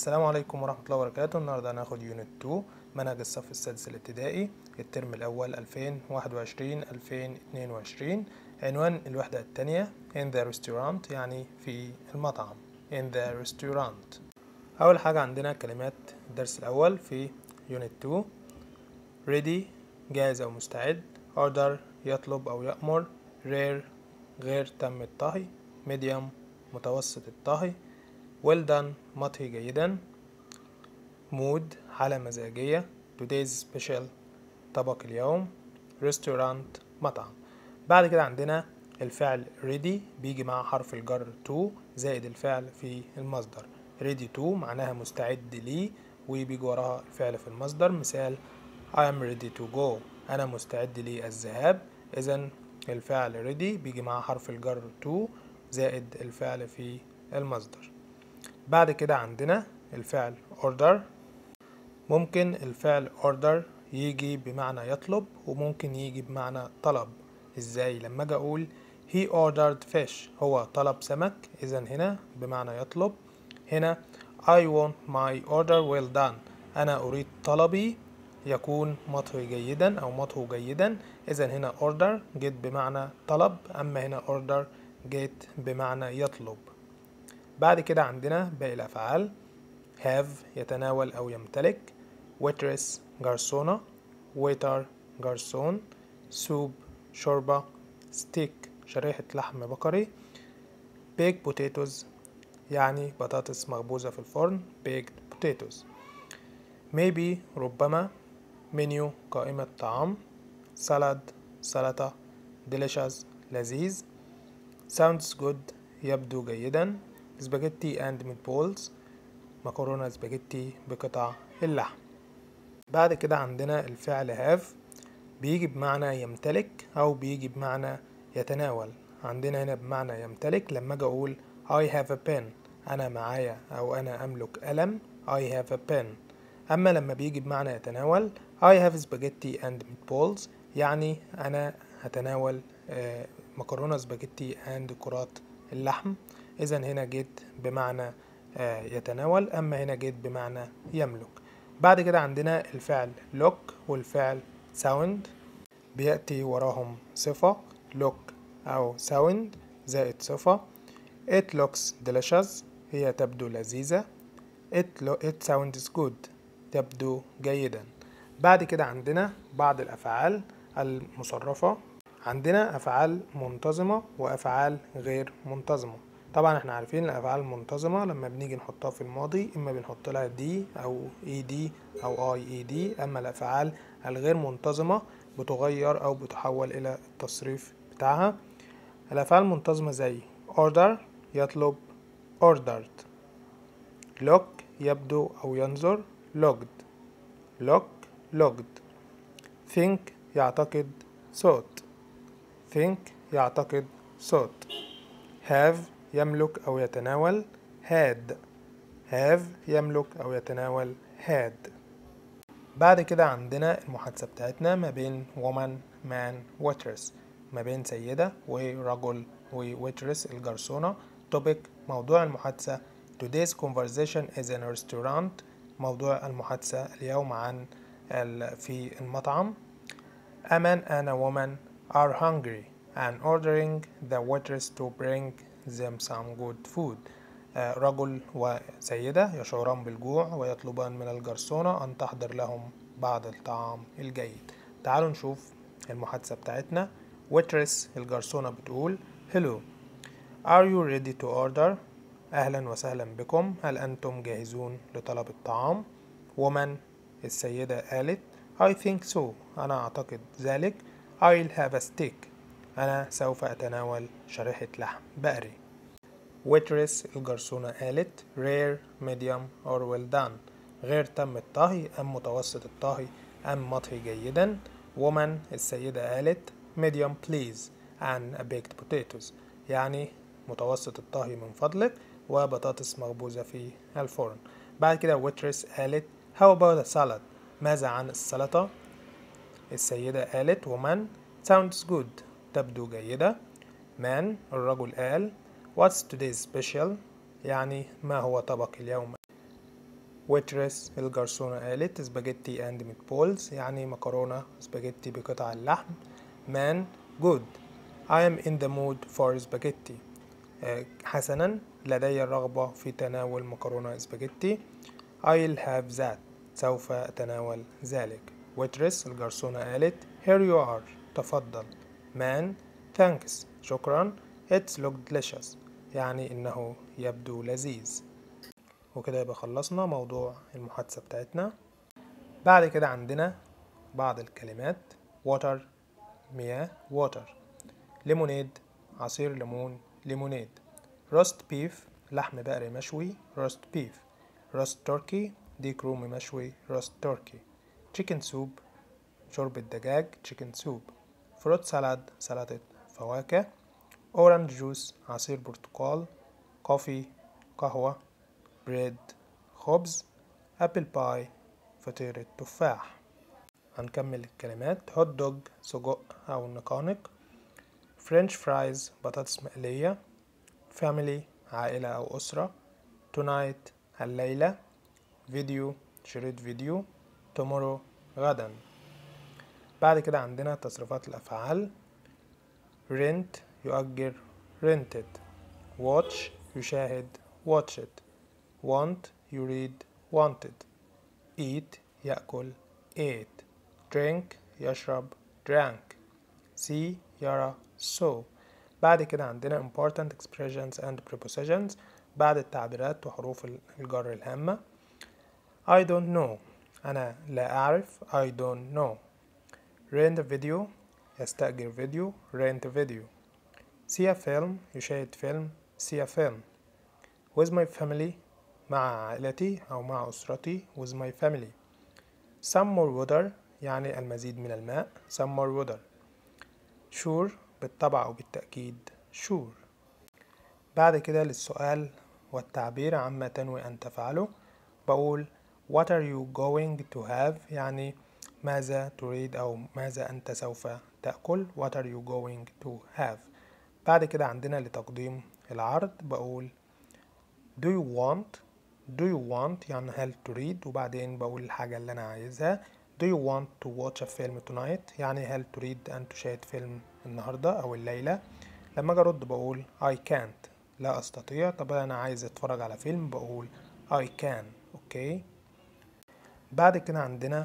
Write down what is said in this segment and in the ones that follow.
السلام عليكم ورحمة الله وبركاته. النهاردة هناخد يونت 2 منهج الصف السادس الابتدائي الترم الأول 2021-2022. عنوان الوحدة الثانية in the restaurant يعني في المطعم in the restaurant. أول حاجة عندنا كلمات الدرس الأول في يونت 2. ready جاهز أو مستعد، order يطلب أو يأمر، rare غير تم الطهي، medium متوسط الطهي، well done مطهي جيدا، mood حالة مزاجية، today's special طبق اليوم، restaurant مطعم. بعد كده عندنا الفعل ready بيجي مع حرف الجر to زائد الفعل في المصدر. ready to معناها مستعد لي وبيجي وراها الفعل في المصدر. مثال I am ready to go أنا مستعد للذهاب. إذن الفعل ready بيجي مع حرف الجر to زائد الفعل في المصدر. بعد كده عندنا الفعل order. ممكن الفعل order يجي بمعنى يطلب وممكن يجي بمعنى طلب. ازاي؟ لما اجي اقول he ordered fish هو طلب سمك، اذا هنا بمعنى يطلب. هنا I want my order well done انا اريد طلبي يكون مطهي جيدا او مطهو جيدا. اذا هنا order جيت بمعنى طلب، اما هنا order جيت بمعنى يطلب. بعد كده عندنا باقي الافعال. have يتناول او يمتلك، waitress جرسونة، waiter جرسون، soup شوربة، steak شريحة لحم بقري، baked potatoes يعني بطاطس مخبوزة في الفرن baked potatoes، maybe ربما، menu قائمة طعام، salad سلطة، delicious لذيذ، sounds good يبدو جيدا، spaghetti and meatballs مكرونة سباجيتي بقطع اللحم. بعد كده عندنا الفعل have بيجي بمعنى يمتلك أو بيجي بمعنى يتناول. عندنا هنا بمعنى يمتلك لما أجي أقول I have a pen أنا معايا أو أنا أملك قلم I have a pen. أما لما بيجي بمعنى يتناول I have spaghetti and meatballs يعني أنا هتناول مكرونة سباجيتي and كرات اللحم. إذا هنا جيت بمعنى يتناول، أما هنا جيت بمعنى يملك. بعد كده عندنا الفعل look والفعل sound بيأتي وراهم صفة look أو sound زائد صفة. it looks delicious هي تبدو لذيذة. it sounds good تبدو جيدا. بعد كده عندنا بعض الأفعال المصرفة. عندنا أفعال منتظمة وأفعال غير منتظمة. طبعا احنا عارفين الافعال المنتظمه لما بنيجي نحطها في الماضي اما بنحط لها دي او اي دي او اي اي دي، اما الافعال الغير منتظمه بتغير او بتحول الى التصريف بتاعها. الافعال المنتظمه زي order يطلب ordered، look يبدو او ينظر looked، looked، think يعتقد thought، يعتقد thought، have يملك أو يتناول had يملك أو يتناول had. بعد كده عندنا المحادثة بتاعتنا ما بين woman man waitress ما بين سيدة ورجل waitress الجرسونة. topic موضوع المحادثة today's conversation is in a restaurant موضوع المحادثة اليوم عن في المطعم. A man and a woman are hungry and ordering the waitress to bring them some good food. رجل وسيدة يشعران بالجوع ويطلبان من الجرسونة أن تحضر لهم بعض الطعام الجيد. تعالوا نشوف المحادثة بتاعتنا. waitress الجرسونة بتقول hello are you ready to order أهلا وسهلا بكم هل أنتم جاهزون لطلب الطعام. woman السيدة قالت I think so أنا أعتقد ذلك. I'll have a steak أنا سوف أتناول شريحة لحم بقري. waitress الجرسونة قالت rare medium or well done غير تم الطهي أم متوسط الطهي أم مطهي جيدا. woman السيدة قالت medium please and a baked potatoes يعني متوسط الطهي من فضلك وبطاطس مخبوزة في الفرن. بعد كده waitress قالت how about a salad ماذا عن السلطة. السيدة قالت woman sounds good تبدو جيدة. man الرجل قال what's today's special يعني ما هو طبق اليوم. waitress الجرسونة قالت spaghetti and meatballs يعني مكرونة سباجيتي بقطع اللحم. man good I am in the mood for spaghetti حسنا لدي الرغبة في تناول مكرونة سباجيتي. I'll have that سوف أتناول ذلك. waitress الجرسونة قالت here you are تفضل. man thanks شكرا it's look delicious يعني إنه يبدو لذيذ. وكده يبقى خلصنا موضوع المحادثة بتاعتنا. بعد كده عندنا بعض الكلمات. water مياه water. lemonade عصير ليمون ليمونيد. roast beef لحم بقري مشوي roast beef. roast turkey ديك رومي مشوي roast turkey. chicken soup شوربة دجاج chicken soup. fruit salad سلطة فواكه. orange juice عصير برتقال. coffee قهوة. bread خبز. apple pie فطيرة تفاح. هنكمل الكلمات. hot dog سجق أو نقانق. French fries بطاطس مقلية. family عائلة أو أسرة. tonight الليلة. فيديو شريط فيديو. tomorrow غدا. بعد كده عندنا تصريفات الأفعال. rent يؤجر rented. watch يشاهد watched. want يريد wanted. eat يأكل ate. drink يشرب drank. see يرى saw. بعد كده عندنا important expressions and prepositions بعد التعبيرات وحروف الجر الهامة. I don't know أنا لا أعرف I don't know. rent a video يستأجر فيديو rent a video. see a film يشاهد فيلم see a film. with my family مع عائلتي أو مع أسرتي with my family. some more water يعني المزيد من الماء some more water. sure بالطبع أو بالتأكيد sure. بعد كده للسؤال والتعبير عما تنوي أن تفعله بقول what are you going to have يعني ماذا تريد أو ماذا أنت سوف تأكل what are you going to have. بعد كده عندنا لتقديم العرض بقول do you want يعني هل تريد وبعدين بقول الحاجة اللي أنا عايزها. do you want to watch a film tonight يعني هل تريد أن تشاهد فيلم النهاردة أو الليلة. لما أجي أرد بقول I can't لا أستطيع. طب أنا عايز أتفرج على فيلم بقول I can أوكي. بعد كده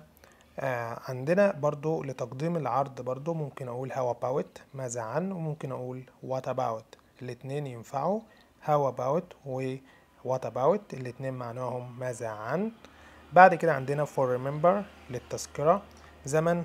عندنا برضو لتقديم العرض برضو ممكن أقول how about ماذا عن وممكن أقول what about الاتنين ينفعوا. how about و what about الاتنين معناهم ماذا عن. بعد كده عندنا for remember للتذكرة زمن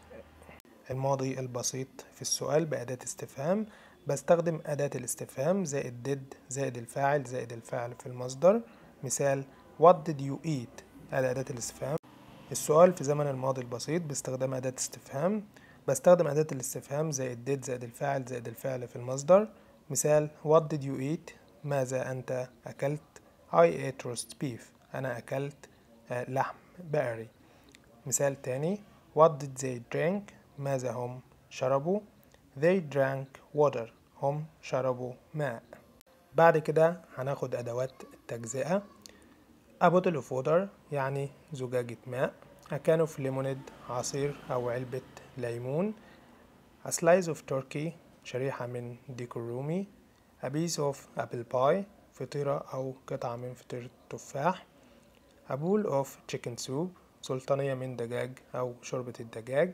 الماضي البسيط في السؤال بأداة استفهام. بستخدم أداة الاستفهام زائد did زائد الفاعل زائد الفعل في المصدر. مثال what did you eat أداة الاستفهام. السؤال في زمن الماضي البسيط باستخدام أداة استفهام. بستخدم أداة الاستفهام زائد did زائد الفاعل زائد الفعل في المصدر. مثال what did you eat ماذا أنت أكلت. I ate roast beef أنا أكلت لحم بقري. مثال تاني what did they drink ماذا هم شربوا. they drank water هم شربوا ماء. بعد كده هناخد أدوات التجزئة. a bottle of water يعني زجاجة ماء. a can of lemonade عصير أو علبة ليمون. a slice of turkey شريحة من ديك الرومي. a piece of apple pie فطيرة أو قطعة من فطيرة تفاح. a bowl of chicken soup سلطانية من دجاج أو شوربة الدجاج.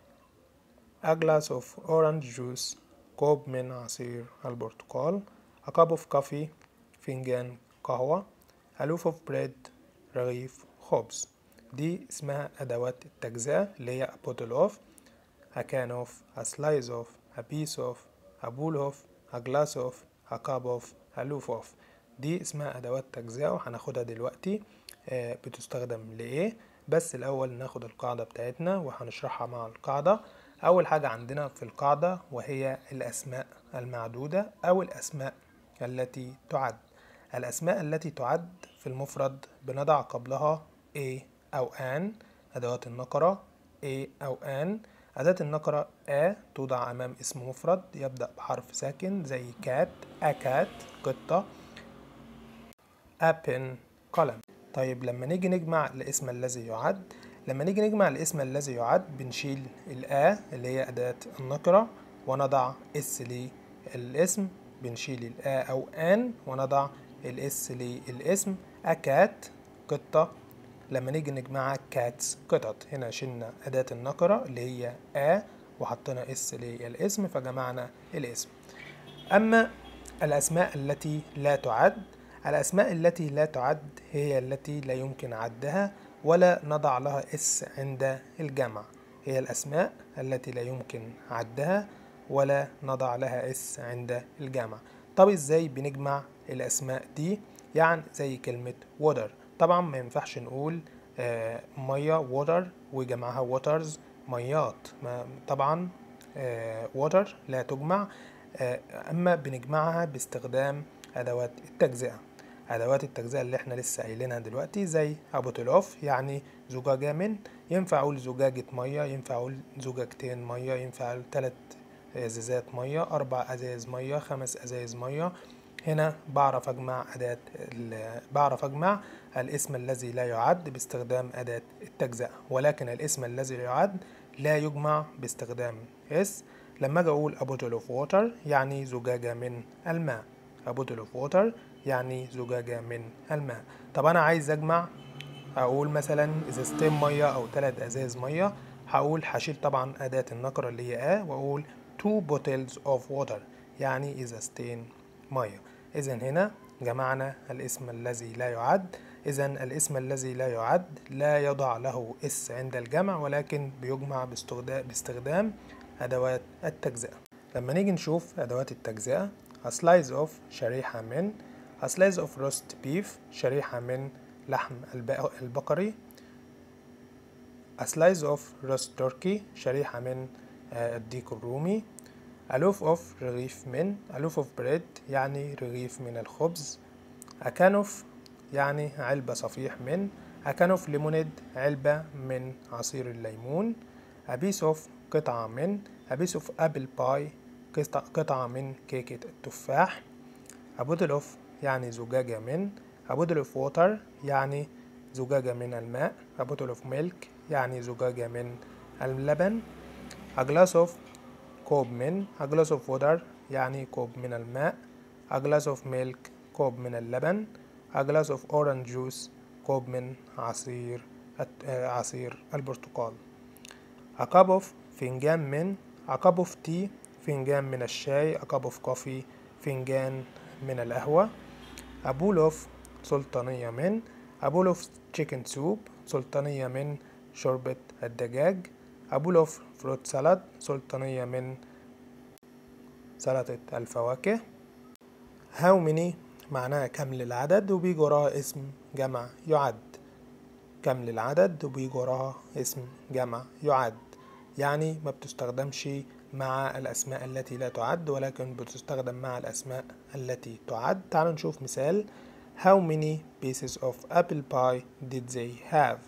a glass of orange juice كوب من عصير البرتقال. a cup of coffee فنجان قهوة. a loaf of bread رغيف خبز. دي اسمها أدوات التجزئة اللي هي a bottle of a can of a slice of a piece of a bowl of a glass of a cup of a loaf of. دي اسمها أدوات تجزئة وهناخدها دلوقتي بتستخدم لإيه. بس الأول ناخد القاعدة بتاعتنا وهنشرحها مع القاعدة. أول حاجة عندنا في القاعدة وهي الأسماء المعدودة أو الأسماء التي تعد. الأسماء التي تعد في المفرد بنضع قبلها a أو an أدوات النكرة a أو an. أداة النكرة a توضع أمام اسم مفرد يبدأ بحرف ساكن زي cat a cat قطة a pen قلم. طيب لما نيجي نجمع الاسم الذي يعد، لما نيجي نجمع الاسم الذي يعد بنشيل الآ اللي هي أداة النكرة ونضع اس للاسم، بنشيل الآ أو آن ونضع الاس للاسم. أكات قطة، لما نيجي نجمعها كاتس قطط، هنا شلنا أداة النكرة اللي هي آ وحطينا اس للاسم فجمعنا الاسم. أما الأسماء التي لا تعد، الأسماء التي لا تعد هي التي لا يمكن عدها ولا نضع لها اس عند الجمع، هي الأسماء التي لا يمكن عدها ولا نضع لها اس عند الجمع. طب ازاي بنجمع الأسماء دي؟ يعني زي كلمة water، طبعا ما ينفعش نقول مية water وجمعها waters ميات، طبعا water لا تجمع. أما بنجمعها باستخدام أدوات التجزئة، أدوات التجزئة اللي احنا لسه قايلينها دلوقتي، زي bottle of يعني زجاجة من، ينفع أقول زجاجة مية، ينفع أقول زجاجتين مية، ينفع أقول 3 ازازات مية، 4 ازاز مية، 5 ازاز مية. هنا بعرف أجمع الاسم الذي لا يعد باستخدام أداة التجزئة، ولكن الاسم الذي يعد لا يجمع باستخدام اس. لما أجي أقول a bottle of water يعني زجاجة من الماء، a bottle of water يعني زجاجة من الماء. طب أنا عايز أجمع، هقول مثلا ازازتين مية أو 3 ازاز مية، هشيل طبعا أداة النكرة اللي هي وأقول 2 bottles of water يعني ازازتين مية. إذا هنا جمعنا الاسم الذي لا يعد. إذا الاسم الذي لا يعد لا يضع له اس عند الجمع، ولكن بيجمع باستخدام أدوات التجزئة. لما نيجي نشوف أدوات التجزئة، a slice of شريحة من، a slice of roast beef شريحة من لحم البقري، a slice of roast turkey شريحة من الديك الرومي، a loaf of رغيف من، a loaf of bread يعني رغيف من الخبز، a can of يعني علبة صفيح من، a can of lemonade علبة من عصير الليمون، a piece of قطعة من، a piece of apple pie قطعة من كيكة التفاح، a bottle of يعني زجاجة من، a bottle of water يعني زجاجة من الماء، a bottle of milk يعني زجاجة من اللبن، a glass of كوب من، a glass of water يعني كوب من الماء، a glass of milk كوب من اللبن، a glass of orange juice كوب من عصير البرتقال، a cup of فنجان من، a cup of tea فنجان من الشاي، a cup of coffee فنجان من القهوة، a bowl of سلطانية من، a bowl of chicken soup سلطانية من شوربة الدجاج، a bowl of fruit salad سلطانية من سلطة الفواكه. how many معناها كم للعدد وبيجي وراها اسم جمع يعد، كم للعدد وبيجي وراها اسم جمع يعد، يعني ما بتستخدمش مع الأسماء التي لا تعد ولكن بتستخدم مع الأسماء التي تعد. تعالوا نشوف مثال. how many pieces of apple pie did they have؟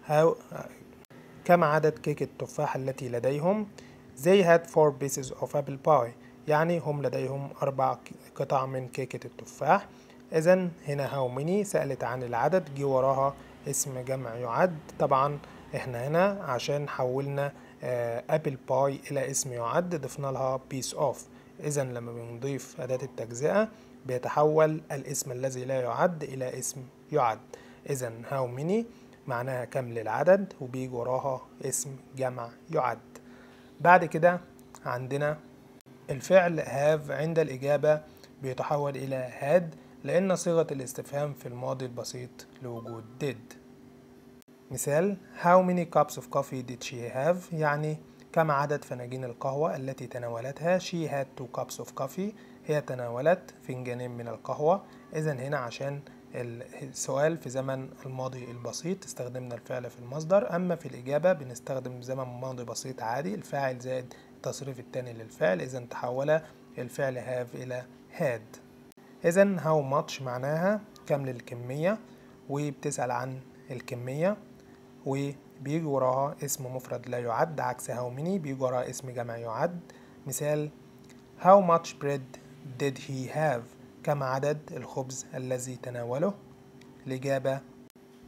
كم عدد كيكة التفاح التي لديهم؟ they had 4 pieces of apple pie يعني هم لديهم 4 قطع من كيكة التفاح. إذن هنا how many سألت عن العدد، جي وراها اسم جمع يعد. طبعا احنا هنا عشان حولنا ابل باي الى اسم يعد ضفنا لها piece of، اذا لما بنضيف اداة التجزئة بيتحول الاسم الذي لا يعد الى اسم يعد. اذا how many معناها كم للعدد وبيجي وراها اسم جمع يعد. بعد كده عندنا الفعل have عند الإجابة بيتحول إلى had لأن صيغة الاستفهام في الماضي البسيط لوجود did. مثال how many cups of coffee did she have يعني كم عدد فناجين القهوة التي تناولتها. she had 2 cups of coffee هي تناولت فنجانين من القهوة. إذا هنا عشان السؤال في زمن الماضي البسيط استخدمنا الفعل في المصدر، أما في الإجابة بنستخدم زمن ماضي بسيط عادي الفاعل زائد التصريف الثاني للفعل، إذا تحول الفعل have إلى had. إذا how much معناها كم للكمية وبتسأل عن الكمية وبيجي وراها اسم مفرد لا يعد عكس how many بيجي وراها اسم جمع يعد. مثال how much bread did he have كم عدد الخبز الذي تناوله. الإجابة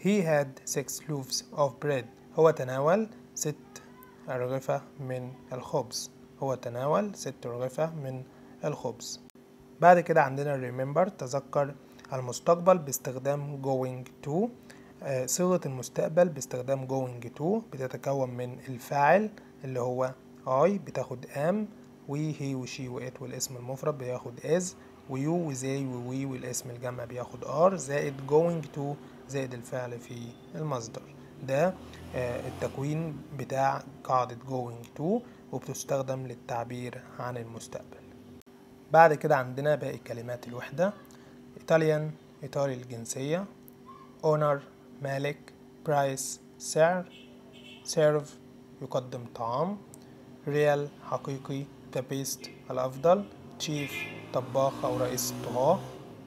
He had 6 loaves of bread. هو تناول 6 أرغفة من الخبز. هو تناول 6 أرغفة من الخبز. بعد كده عندنا remember تذكر المستقبل باستخدام going to. صيغة المستقبل باستخدام going to بتتكون من الفاعل اللي هو I بتاخد am، و he و she و it والاسم المفرد بياخد is، و you و they و we والاسم الجمع بياخد are، زائد going to زائد الفعل في المصدر. ده التكوين بتاع قاعدة going to وبتستخدم للتعبير عن المستقبل. بعد كده عندنا باقي كلمات الوحدة. إيطاليان إيطالي الجنسية، owner مالك، برايس سعر، سيرف يقدم طعام، ريال حقيقي، the best الأفضل، تشيف طباخ أو رئيس الطهاة،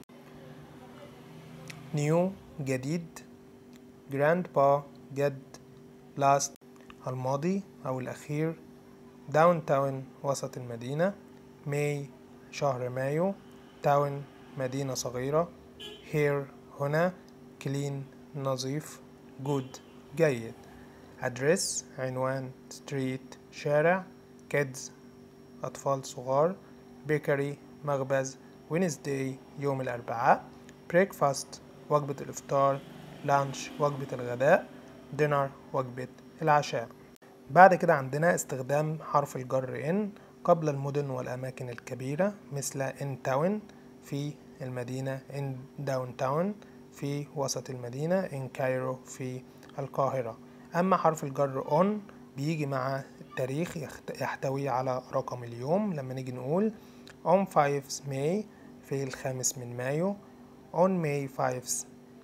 نيو جديد، grandpa جد، last الماضي أو الأخير، داون تاون وسط المدينة، ماي شهر مايو، تاون مدينة صغيرة، هير هنا، كلين نظيف، جود جيد، أدريس عنوان، ستريت شارع، كيدز أطفال صغار، بيكري مخبز، وينزداي يوم الأربعاء، بريكفاست وجبة الإفطار، لانش وجبة الغداء، دينر وجبة العشاء. بعد كده عندنا استخدام حرف الجر in قبل المدن والأماكن الكبيرة، مثل in town في المدينة، in downtown في وسط المدينة، in Cairo في القاهرة. أما حرف الجر on بيجي مع التاريخ، يحتوي على رقم اليوم. لما نيجي نقول on 5 May في 5 مايو، on May 5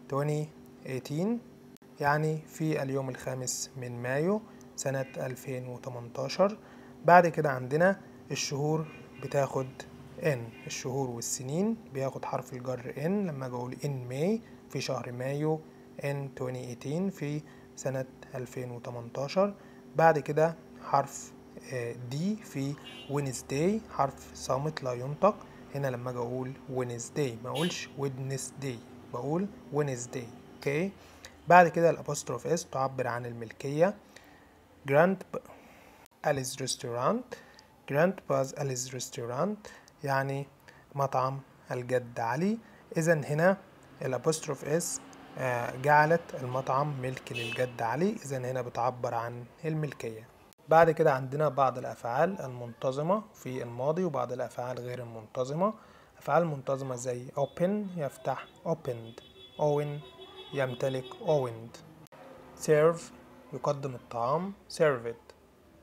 2018 يعني في اليوم 5 مايو سنة 2018. بعد كده عندنا الشهور بتاخد N، الشهور والسنين بياخد حرف الجر N. لما اجي اقول in May في شهر مايو، in 2018 في سنة 2018. بعد كده حرف D في Wednesday، حرف صامت لا ينطق. هنا لما اجي اقول Wednesday ما اقولش Wednesday، بقول Wednesday. اوكي. بعد كده الابوستروف اس تعبر عن الملكية. Grand Alice Restaurant، Grandpa's Alice Restaurant يعني مطعم الجد علي. إذن هنا الابوستروف اس جعلت المطعم ملك للجد علي، إذن هنا بتعبر عن الملكية. بعد كده عندنا بعض الأفعال المنتظمة في الماضي وبعض الأفعال غير المنتظمة. أفعال منتظمة زي open يفتح opened، own يمتلك owned، serve يقدم الطعام served.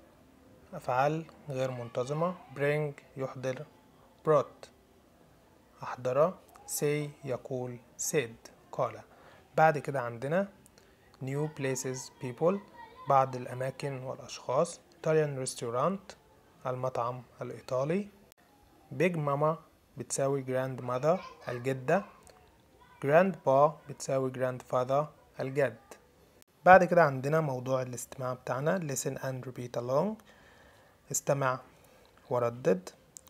أفعال غير منتظمة bring يحضر brought، أحضر، say يقول said قال. بعد كده عندنا new places people بعض الأماكن والأشخاص، Italian restaurant المطعم الإيطالي، big mama بتساوي grandmother الجدة، grandpa بتساوي grandfather الجد. بعد كده عندنا موضوع الاستماع بتاعنا listen and repeat along، استمع وردد.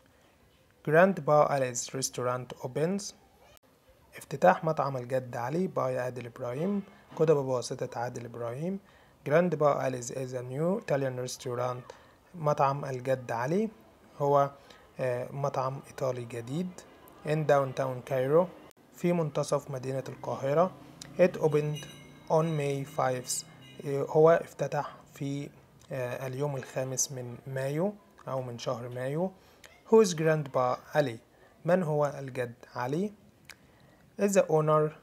Grandpa Ali's restaurant opens، افتتاح مطعم الجد علي by عادل إبراهيم، كتب بواسطة عادل إبراهيم. Grandpa Ali's is a new Italian restaurant، مطعم الجد علي هو مطعم إيطالي جديد. In downtown Cairo في منتصف مدينة القاهرة. It opened on May 5 هو افتتح في اليوم 5 من مايو أو من شهر مايو. Who is Grandpa Ali؟ من هو الجد علي؟ Is the owner؟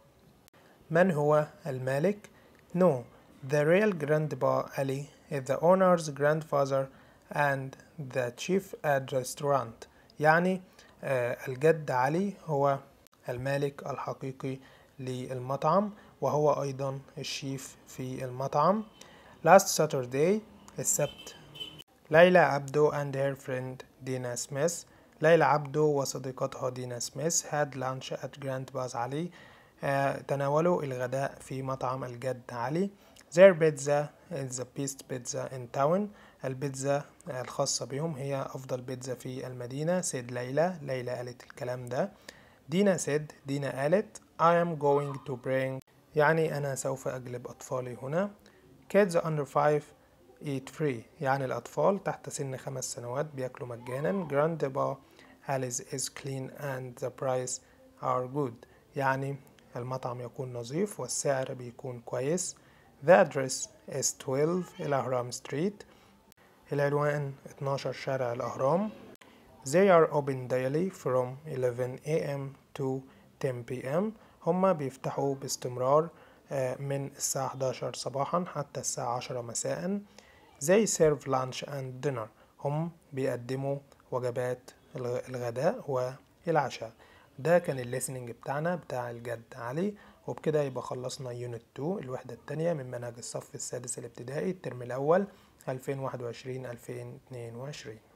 من هو المالك؟ No, the real Grandpa Ali is the owner's grandfather and the chief at the restaurant. يعني الجد علي هو المالك الحقيقي للمطعم وهو أيضا الشيف في المطعم. Last Saturday السبت، ليلى عبدو and her friend دينا سميث، ليلى عبدو وصديقتها دينا سميث had lunch at Grandpa's علي تناولوا الغداء في مطعم الجد علي. Their pizza is the best pizza in town، البيتزا الخاصة بهم هي أفضل بيتزا في المدينة. said ليلى قالت الكلام ده. دينا said دينا قالت I am going to bring يعني أنا سوف أجلب أطفالي هنا. Kids under 5 eat free، يعني الأطفال تحت سن 5 سنوات بياكلوا مجانا. Grandpa Alice is clean and the price are good، يعني المطعم يكون نظيف والسعر بيكون كويس. The address is 12 الأهرام ستريت، العنوان 12 شارع الأهرام. They are open daily from 11 a.m. to 10 p.m. هما بيفتحوا باستمرار من الساعة 11 صباحا حتى الساعة 10 مساء. They serve lunch and dinner، هم بيقدموا وجبات الغداء والعشاء. ده كان الليسننج بتاعنا بتاع الجد علي، وبكده يبقى خلصنا يونت 2 الوحدة التانية من منهج الصف السادس الابتدائي الترم الأول 2021-2022.